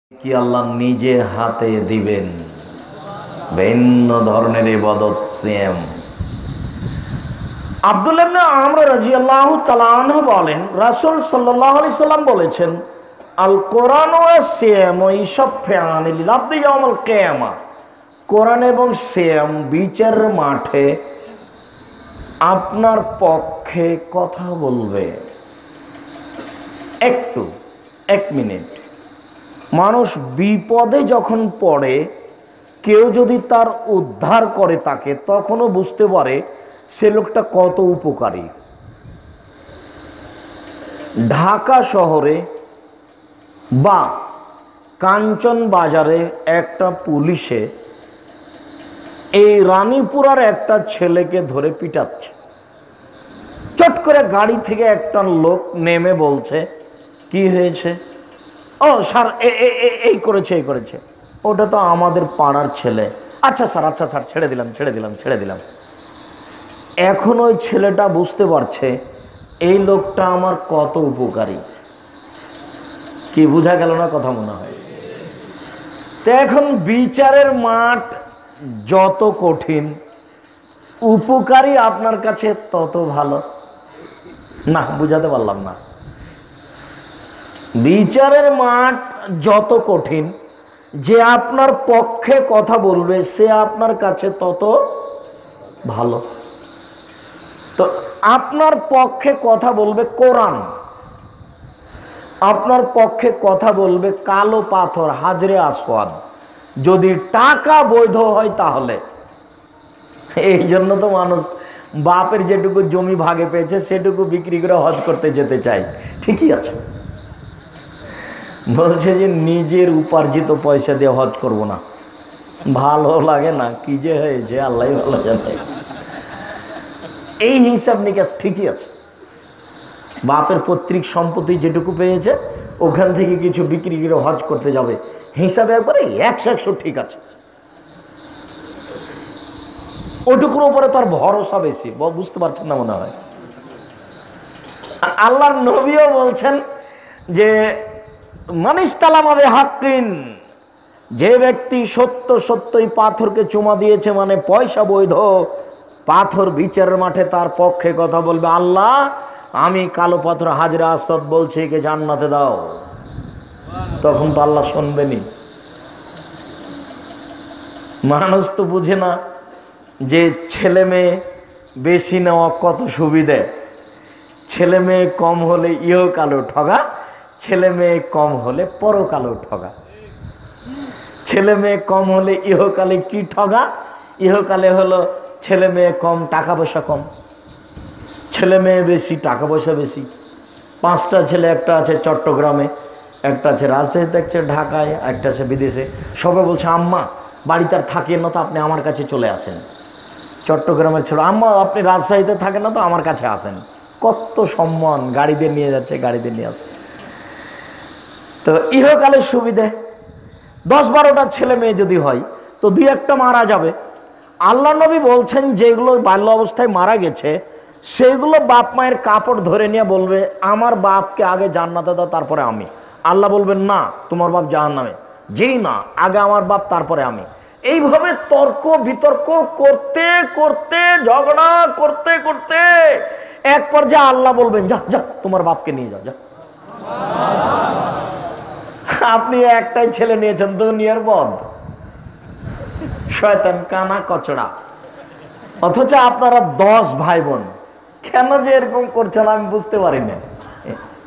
কি আল্লাহ নিজে হাতে দিবেন। ভিন্ন ধরনের ইবাদত সিয়াম। আব্দুল্লাহ ইবনে আমর রাদিয়াল্লাহু তাআলা আনহু বলেন, রাসূল সাল্লাল্লাহু আলাইহি সাল্লাম বলেছেন, আল কোরআন ওয়াস সিয়াম ইশফাআন লিল আবদি ইয়াউমুল কিয়ামা। কোরআন এবং সিয়াম বিচারের মাঠে আপনার পক্ষে কথা বলবে। এক মিনিট, মানুষ বিপদে যখন পড়ে, কেউ যদি তার উদ্ধার করে তাকে, তখনও বুঝতে পারে সে লোকটা কত উপকারী। ঢাকা শহরে বা কাঞ্চন বাজারে একটা পুলিশে এই রানীপুরার একটা ছেলেকে ধরে পিটাচ্ছে। চট করে গাড়ি থেকে একটা লোক নেমে বলছে, কি হয়েছে? ও স্যার, এই করেছে। ওটা তো আমাদের পাড়ার ছেলে। আচ্ছা স্যার, ছেড়ে দিলাম। এখন ওই ছেলেটা বুঝতে পারছে এই লোকটা আমার কত উপকারী। কি বোঝা গেল না কথা? মনে হয় তো এখন বিচারের মাঠ যত কঠিন, উপকারী আপনার কাছে তত ভালো। না, বুঝাতে পারলাম না। বিচারের মাঠ যত কঠিন, যে আপনার পক্ষে কথা বলবে সে আপনার কাছে তত ভালো। তো আপনার পক্ষে কথা বলবে কোরআন, আপনার পক্ষে কথা বলবে কালো পাথর হাজরে আসওয়াদ, যদি টাকা বৈধ হয় তাহলে। এই জন্য তো মানুষ বাপের যেটুকু জমি ভাগে পেয়েছে সেটুকু বিক্রি করে হজ করতে যেতে চায়। ঠিকই আছে, বলছে যে নিজের উপার্জিত পয়সা দিয়ে হজ করব না, ভালো লাগে না। কি যে হয়েছে আল্লাহ ভালো জানে। এই হিসাব নিকাশ ঠিকই আছে। বাপের পৈতৃক সম্পত্তি যেটুকু পেয়েছে ওখান থেকে কিছু বিক্রি করে হজ করতে যাবে, হিসাবে একবারে 100 ঠিক আছে। ওটুকুর উপরে তার ভরসা বেশি। বুঝতে পারছেন না মনে হয়? আল্লাহর নবীও বলছেন যে মানিস্তালামা বিহাক্কিন, যে ব্যক্তি সত্যই পাথরকে চুমা দিয়েছে, মানে পয়সা বৈধ, পাথর বিচারের মাঠে তার পক্ষে কথা বলবে, আল্লাহ আমি কালো পাথর হাজরে আসওয়াদ বলছি একে জান্নাতে দাও। তখন তো আল্লাহ শুনবেনি। মানুষ তো বুঝে না যে ছেলে মেয়ে বেশি নেওয়া কত সুবিধে। ছেলে মেয়ে কম হলে ইহকালো ঠগা, ছেলে মেয়ে কম হলে পরকালো ঠগা। ছেলে মেয়ে কম হলে ইহকালে কি ঠগা? ইহকালে হলো ছেলে মেয়ে কম, টাকা পয়সা কম। ছেলে মেয়ে বেশি, টাকা পয়সা বেশি। 5টা ছেলে, একটা আছে চট্টগ্রামে, একটা আছে রাজশাহীতে, একটা ঢাকায়, একটা আছে বিদেশে। সবাই বলছে আম্মা বাড়িতে আর থাকেন না তো আপনি আমার কাছে চলে আসেন। চট্টগ্রামের ছেলে, আম্মা আপনি রাজশাহীতে থাকেন না তো আমার কাছে আসেন। কত সম্মান, গাড়িতে নিয়ে যাচ্ছে, গাড়িতে নিয়ে আসছে। তো ইহকালের সুবিধে। 10-12টা ছেলে মেয়ে যদি হয় তো 2-1টা মারা যাবে। আল্লাহ নবী বলছেন যেগুলো বাল্য অবস্থায় মারা গেছে সেগুলো বাপ মায়ের কাপড় ধরে নিয়ে বলবে আমার বাপকে আগে জান্নাতে দাও তারপরে আমি। আল্লাহ বলবেন না, তোমার বাপ জাহান্নামে। যেই না, আগে আমার বাপ তারপরে আমি। এইভাবে তর্ক বিতর্ক করতে করতে, ঝগড়া করতে করতে এক পর্যায়ে আল্লাহ বলবেন যা তোমার বাপকে নিয়ে যাও, যা। আপনি একটাই ছেলে নিয়েছেন, দুনিয়ার বদ, শয়তান কানা কচড়া। অথচ আপনারা 10 ভাই বোন। কেন যে এরকম করছেন আমি বুঝতে পারি না।